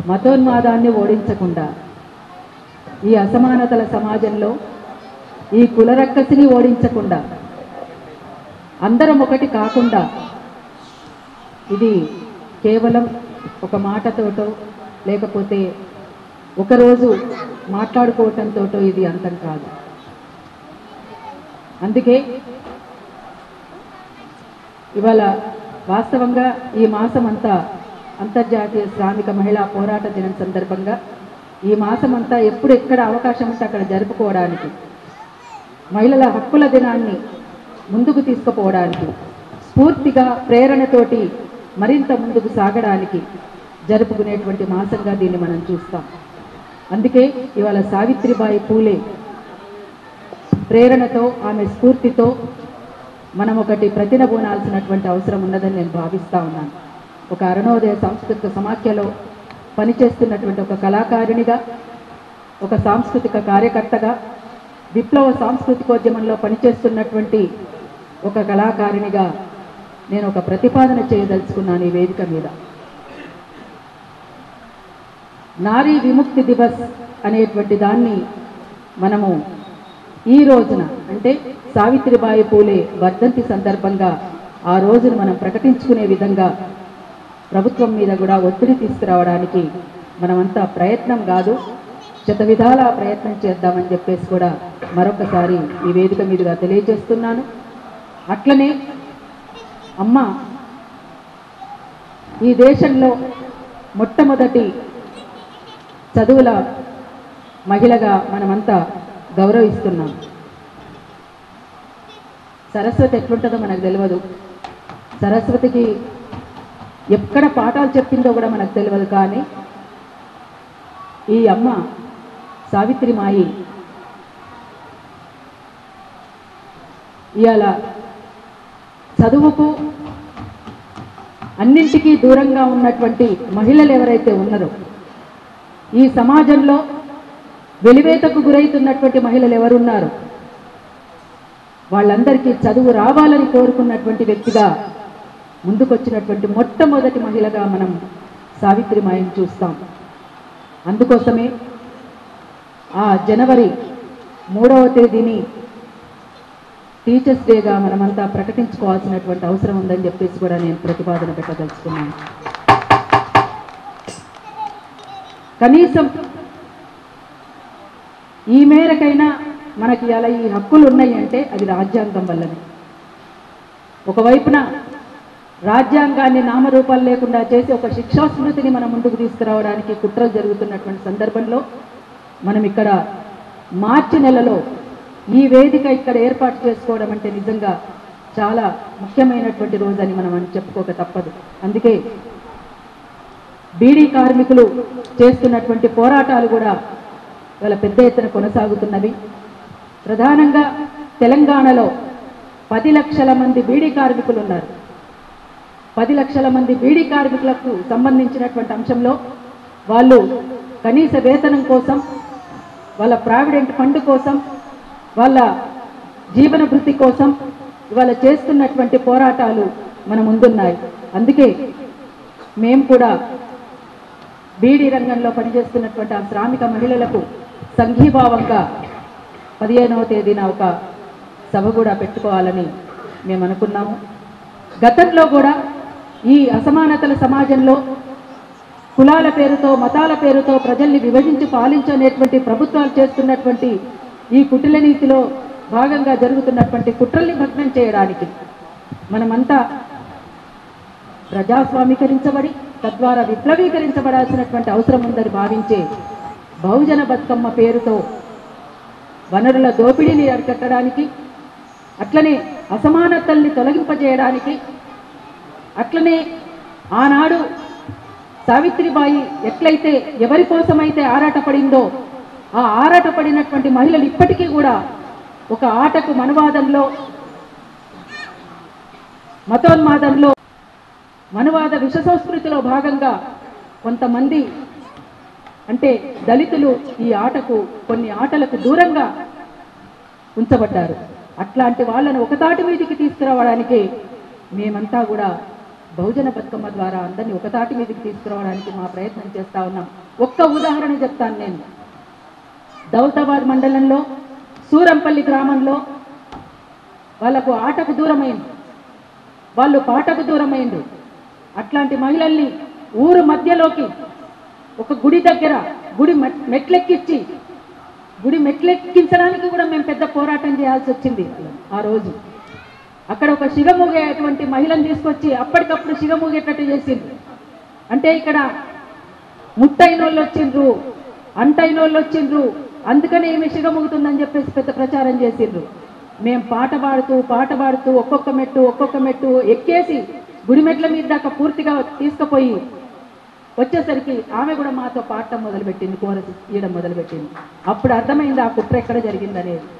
మతోన్మాదాన్ని ఓడించకుండా, ఈ అసమానతల సమాజంలో ఈ కులరక్కసిని ఓడించకుండా, అందరం ఒకటి కాకుండా, ఇది కేవలం ఒక మాటతోటో లేకపోతే ఒకరోజు మాట్లాడుకోవటంతోటో ఇది అంతం కాదు. అందుకే ఇవాళ వాస్తవంగా ఈ మాసం అంతా అంతర్జాతీయ శ్రామిక మహిళా పోరాట దినం సందర్భంగా ఈ మాసం అంతా ఎప్పుడు ఎక్కడ అవకాశం ఉంటే అక్కడ జరుపుకోవడానికి, మహిళల హక్కుల దినాన్ని ముందుకు తీసుకుపోవడానికి, స్ఫూర్తిగా ప్రేరణతోటి మరింత ముందుకు సాగడానికి జరుపుకునేటువంటి మాసంగా దీన్ని మనం చూస్తాం. అందుకే ఇవాళ సావిత్రిబాయి పూలే ప్రేరణతో, ఆమె స్ఫూర్తితో మనం ఒకటి ప్రతినబూనాల్సినటువంటి అవసరం ఉన్నదని నేను భావిస్తూ ఉన్నాను. ఒక అరుణోదయ సాంస్కృతిక సమాఖ్యలో పనిచేస్తున్నటువంటి ఒక కళాకారిణిగా, ఒక సాంస్కృతిక కార్యకర్తగా, విప్లవ సాంస్కృతికోద్యమంలో పనిచేస్తున్నటువంటి ఒక కళాకారిణిగా నేను ఒక ప్రతిపాదన చేయదలుచుకున్నాను ఈ వేదిక మీద. నారీ విముక్తి దివస్ అనేటువంటి దాన్ని మనము ఈ రోజున, అంటే సావిత్రిబాయి పూలే వర్ధంతి సందర్భంగా ఆ రోజును మనం ప్రకటించుకునే విధంగా ప్రభుత్వం మీద కూడా ఒత్తిడి తీసుకురావడానికి మనమంతా ప్రయత్నం కాదు, శతవిధాల ప్రయత్నం చేద్దామని చెప్పేసి కూడా మరొకసారి ఈ వేదిక మీదుగా తెలియజేస్తున్నాను. అట్లనే అమ్మ ఈ దేశంలో మొట్టమొదటి చదువుల మహిళగా మనమంతా గౌరవిస్తున్నాం. సరస్వతి ఎట్లుంటుందో మనకు తెలియదు, సరస్వతికి ఎక్కడ పాఠాలు చెప్పిందో కూడా మనకు తెలియదు. కానీ ఈ అమ్మ సావిత్రిమాయి ఇవాళ చదువుకు అన్నింటికీ దూరంగా ఉన్నటువంటి మహిళలు ఎవరైతే ఉన్నారో, ఈ సమాజంలో వెలివేతకు గురైతున్నటువంటి మహిళలు ఎవరున్నారు, వాళ్ళందరికీ చదువు రావాలని కోరుకున్నటువంటి వ్యక్తిగా ముందుకొచ్చినటువంటి మొట్టమొదటి మహిళగా మనం సావిత్రిమాయిని చూస్తాం. అందుకోసమే ఆ జనవరి 3వ తేదీని టీచర్స్ డేగా మనమంతా ప్రకటించుకోవాల్సినటువంటి అవసరం ఉందని చెప్పేసి కూడా నేను ప్రతిపాదన పెట్టదలుచుకున్నాను. కనీసం ఈ మేరకైనా మనకి అలా ఈ హక్కులు ఉన్నాయి అంటే అది రాజ్యాంగం వల్లనే. ఒకవైపున రాజ్యాంగాన్ని నామరూపాలు లేకుండా చేసి ఒక శిక్షా స్మృతిని మనం ముందుకు తీసుకురావడానికి కుట్రలు జరుగుతున్నటువంటి సందర్భంలో మనం ఇక్కడ మార్చి నెలలో ఈ వేదిక ఇక్కడ ఏర్పాటు చేసుకోవడం అంటే నిజంగా చాలా ముఖ్యమైనటువంటి రోజని మనం చెప్పుకోక తప్పదు. అందుకే బీడీ కార్మికులు చేస్తున్నటువంటి పోరాటాలు కూడా ఇవాళ పెద్ద ఎత్తున కొనసాగుతున్నవి. ప్రధానంగా తెలంగాణలో 10 లక్షల మంది బీడీ కార్మికులు ఉన్నారు. 10 లక్షల మంది బీడీ కార్మికులకు సంబంధించినటువంటి అంశంలో వాళ్ళు కనీస వేతనం కోసం, వాళ్ళ ప్రావిడెంట్ ఫండ్ కోసం, వాళ్ళ జీవన భృతి కోసం ఇవాళ చేస్తున్నటువంటి పోరాటాలు మన ముందున్నాయి. అందుకే మేము కూడా బీడీ రంగంలో పనిచేస్తున్నటువంటి ఆ శ్రామిక మహిళలకు సంఘీభావంగా 15వ తేదీన ఒక సభ కూడా పెట్టుకోవాలని మేము అనుకున్నాము. గతంలో కూడా ఈ అసమానతల సమాజంలో కులాల పేరుతో, మతాల పేరుతో ప్రజల్ని విభజించి పాలించనేటువంటి ప్రభుత్వాలు చేస్తున్నటువంటి ఈ కుటిల నీతిలో భాగంగా జరుగుతున్నటువంటి కుట్రల్ని భగ్నం చేయడానికి మనమంతా ప్రజాస్వామీకరించబడి తద్వారా విప్లవీకరించబడాల్సినటువంటి అవసరం ఉందని భావించే బహుజన బతుకమ్మ పేరుతో వనరుల దోపిడీని అరికట్టడానికి, అట్లనే అసమానతల్ని తొలగింపజేయడానికి, అట్లనే ఆనాడు సావిత్రిబాయి ఎట్లయితే ఎవరి కోసమైతే ఆరాటపడిందో ఆ ఆరాటపడినటువంటి మహిళలు ఇప్పటికీ కూడా ఒక ఆటకు మనువాదంలో, మతోన్మాదంలో, మనువాద విష సంస్కృతిలో భాగంగా కొంతమంది అంటే దళితులు ఈ ఆటకు, కొన్ని ఆటలకు దూరంగా ఉంచబడ్డారు. అట్లాంటి వాళ్ళను ఒకతాటి మీదికి తీసుకురావడానికి మేమంతా కూడా బహుజన బతుకమ్మ ద్వారా అందరినీ ఒక తాటి మీదకి తీసుకురావడానికి మా ప్రయత్నం చేస్తూ ఉన్నాం. ఒక్క ఉదాహరణ చెప్తాను నేను. దౌలతాబాద్ మండలంలో సూరంపల్లి గ్రామంలో వాళ్ళకు ఆటకు దూరమైంది, వాళ్ళు పాటకు దూరమైంది. అట్లాంటి మహిళల్ని ఊరు మధ్యలోకి ఒక గుడి దగ్గర గుడి మెట్లెక్కించడానికి కూడా మేము పెద్ద పోరాటం చేయాల్సి వచ్చింది. ఆ రోజు అక్కడ ఒక సిగమూగేటువంటి మహిళను తీసుకొచ్చి అప్పటికప్పుడు సిగమూగేటట్టు చేసింది. అంటే ఇక్కడ ముట్టైనోళ్ళు వచ్చిండ్రు, అంటైనోళ్ళు వచ్చిండ్రు, అందుకనే ఈమె సిగమూగుతుందని చెప్పేసి పెద్ద ప్రచారం చేసిండ్రు. మేము పాట పాడుతూ ఒక్కొక్క మెట్టు ఎక్కేసి గుడి మెట్ల మీద దాకా పూర్తిగా తీసుకుపోయి వచ్చేసరికి ఆమె కూడా మాతో పాడటం మొదలుపెట్టింది, కోరస్ ఇయడం మొదలుపెట్టింది. అప్పుడు అర్థమైంది ఆ కుట్ర ఎక్కడ జరిగిందనేది.